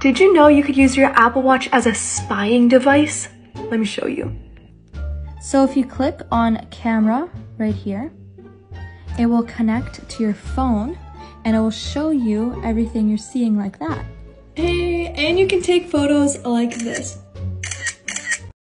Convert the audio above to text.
Did you know you could use your Apple Watch as a spying device? Let me show you. So if you click on camera right here, it will connect to your phone and it will show you everything you're seeing like that. Hey, and you can take photos like this.